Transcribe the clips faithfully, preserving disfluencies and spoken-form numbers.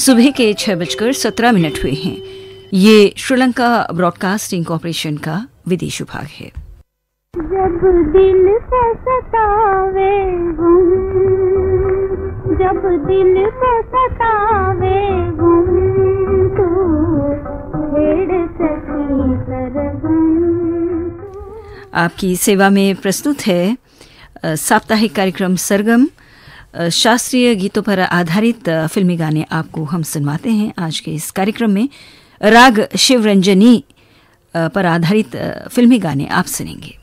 सुबह के छह बजकर सत्रह मिनट हुए हैं। ये श्रीलंका ब्रॉडकास्टिंग कॉरपोरेशन का विदेश विभाग है। जब दिल से सतावे गुम, जब दिल से सतावे गुम, तू छेड़ सकी सरगम। आपकी सेवा में प्रस्तुत है साप्ताहिक कार्यक्रम सरगम। शास्त्रीय गीतों पर आधारित फिल्मी गाने आपको हम सुनवाते हैं। आज के इस कार्यक्रम में राग शिवरंजनी पर आधारित फिल्मी गाने आप सुनेंगे।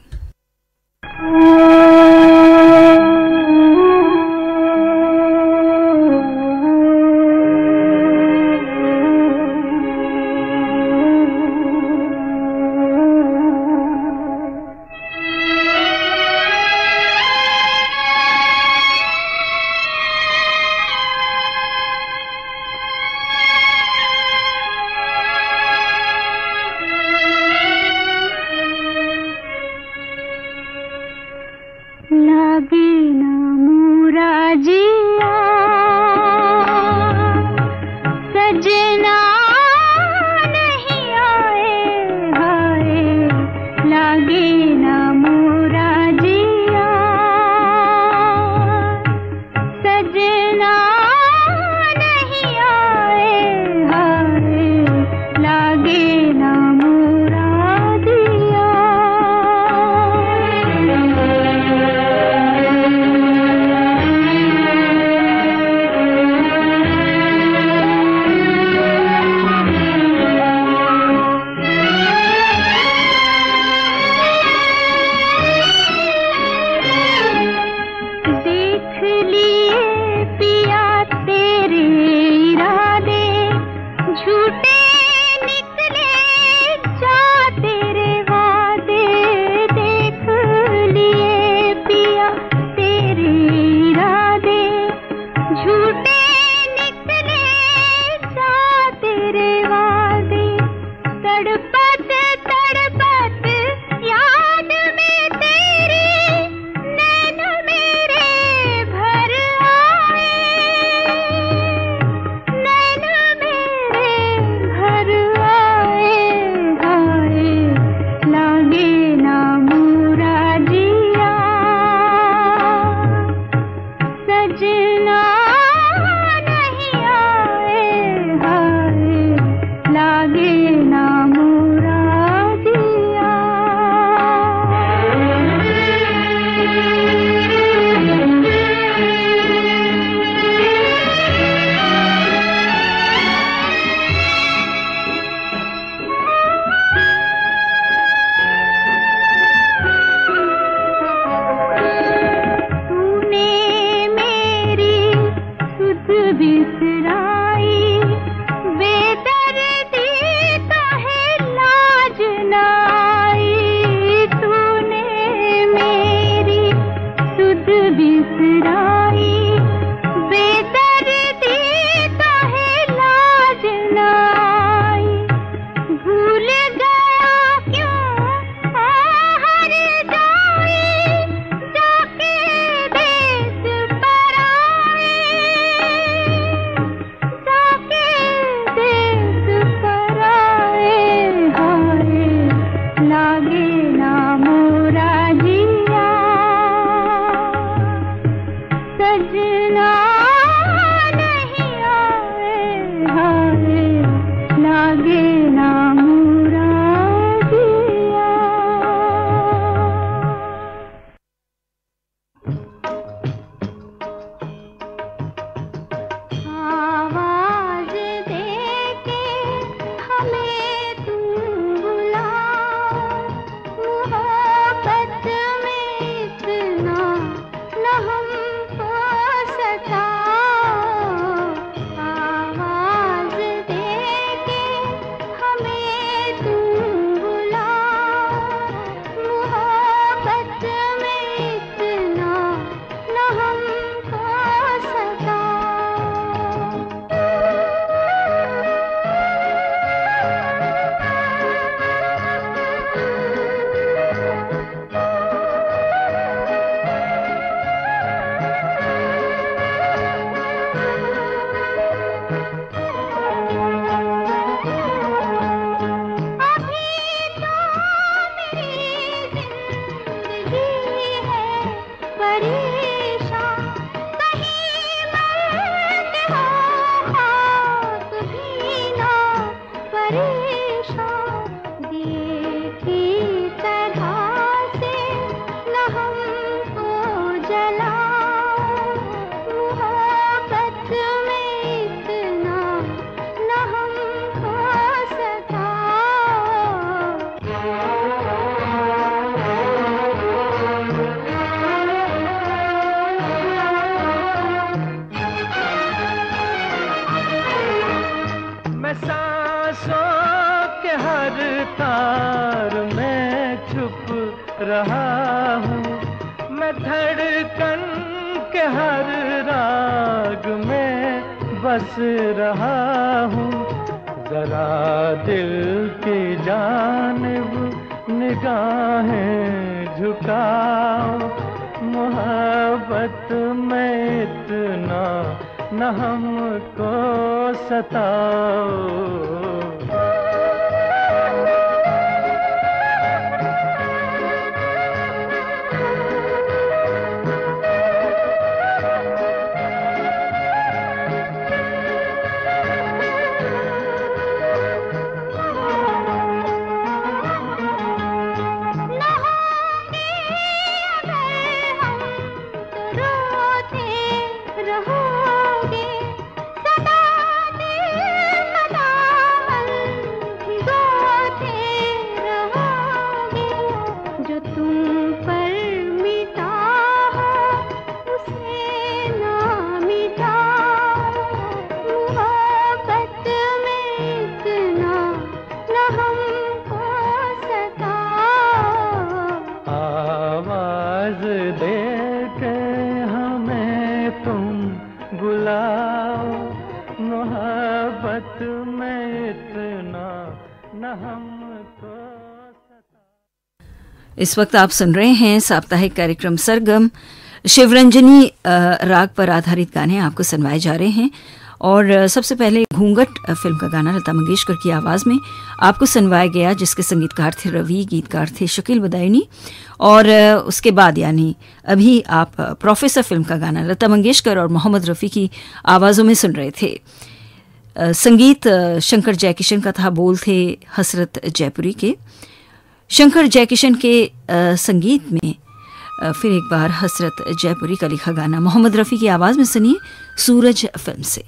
मैं सांसों के हर तार में छुप रहा हूँ, मैं धड़कन के हर राग में बस रहा हूँ। जरा दिल की जानिब निगाहें झुकाओ, मोहब्बत में इतना न हमको सताओ। इस वक्त आप सुन रहे हैं साप्ताहिक कार्यक्रम सरगम। शिवरंजनी राग पर आधारित गाने आपको सुनवाए जा रहे हैं और सबसे पहले घूंघट फिल्म का गाना लता मंगेशकर की आवाज़ में आपको सुनवाया गया, जिसके संगीतकार थे रवि, गीतकार थे शकील बदायूनी। और उसके बाद यानी अभी आप प्रोफेसर फिल्म का गाना लता मंगेशकर और मोहम्मद रफ़ी की आवाज़ों में सुन रहे थे। संगीत शंकर जयकिशन का था, बोल थे हसरत जयपुरी के। शंकर जयकिशन के आ, संगीत में आ, फिर एक बार हसरत जयपुरी का लिखा गाना मोहम्मद रफ़ी की आवाज़ में सुनिए सूरज फिल्म से।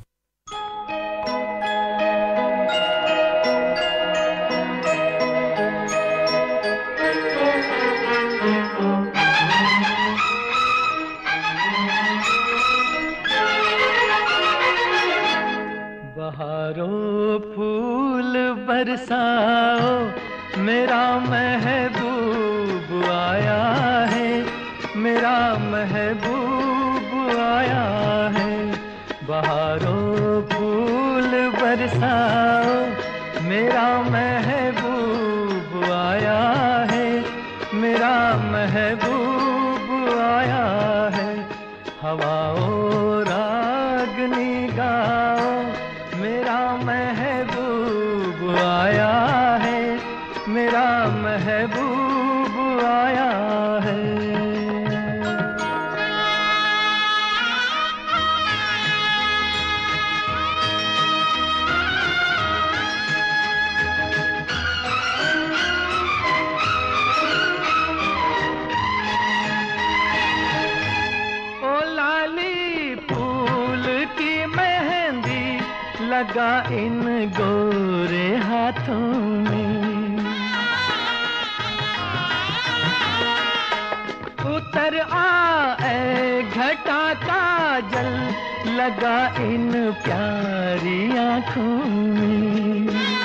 बहारों फूल बरसाओ, मेरा महबूब आया है, मेरा महबूब आया है। बहारों फूल बरसाओ, मेरा महबूब आया है, मेरा महबूब आया है। हवाओं रागनी गाओ, मेरा महबूब आया है, मेरा महबूब आया है। ओ लाली फूल की मेहंदी लगा इन गोरे हाथों में, उतर आए घटा का जल लगा इन प्यारी आँखों में।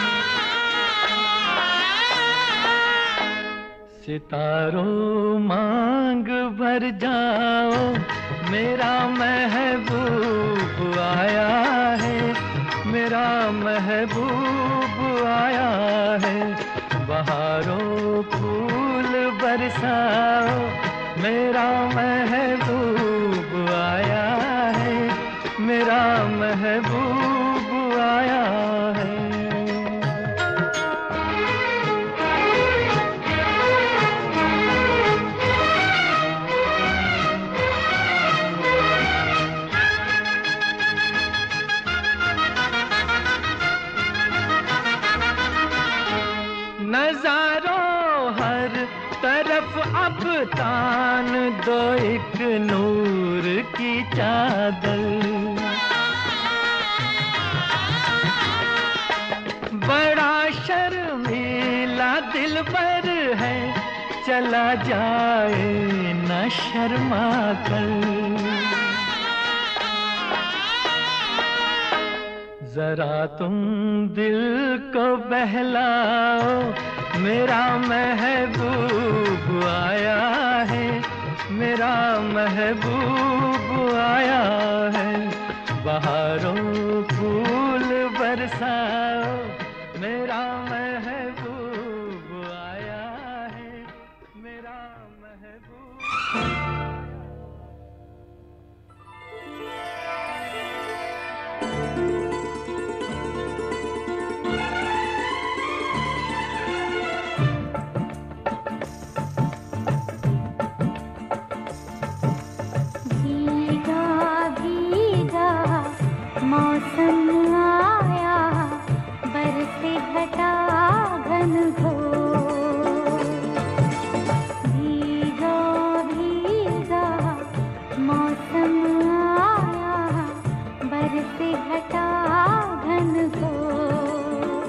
सितारों मांग भर जाओ, मेरा महबूब आया है, मेरा महबूब आया है। बहारों फूल बरसाओ, मेरा महबूब आया है, मेरा महबूब आया है। नजारों हर तरफ अब तान दो एक नूर की चादर, बड़ा शर्मीला दिलबर है, चला जाए न शर्मा कर। जरा तुम दिल को बहलाओ, मेरा महबूब आया है, मेरा महबूब आया है। बहारों फूल बरसाओ, मेरा महबूब आया है, मेरा महबूब। मौसम आया, बरसे घटा घन घोर। भीगा भीगा मौसम आया, बरसे घटा घन घोर।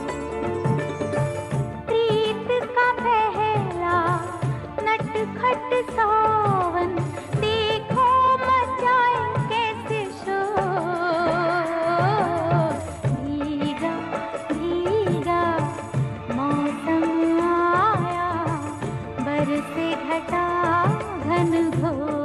प्रीत का पहला नटखट सावन, देखो मचाए कैसे शोर। भीगा भीगा मौसम आया, बरसे घटा घन घोर।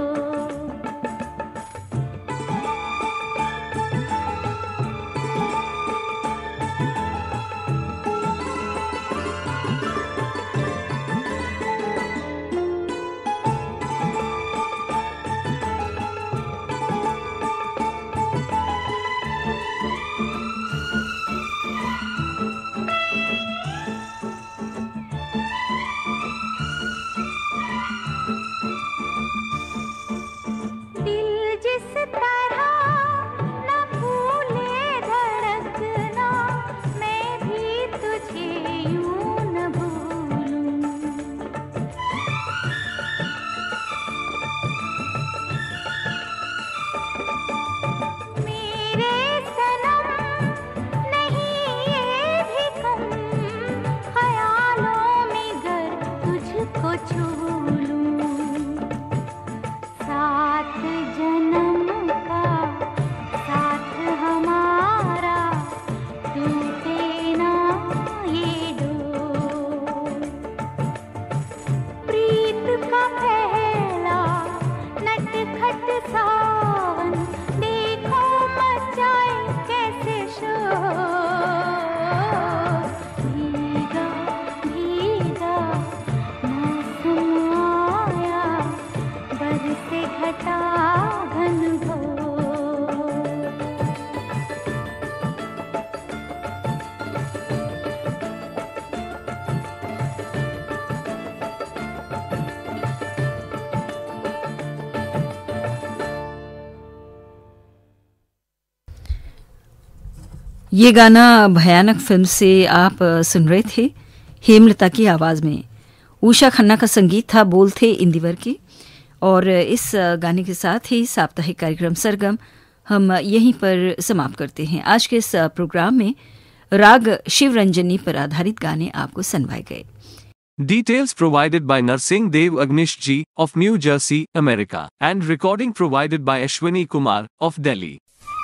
ये गाना भयानक फिल्म से आप सुन रहे थे, हेमलता की आवाज़ में। उषा खन्ना का संगीत था, बोल थे इंदिवर के। और इस गाने के साथ ही साप्ताहिक कार्यक्रम सरगम हम यहीं पर समाप्त करते हैं। आज के इस प्रोग्राम में राग शिवरंजनी पर आधारित गाने आपको सुनवाए गए। Details provided by Narsingh Dev Agnish Ji of New Jersey, America, and recording provided by Ashwini Kumar of Delhi.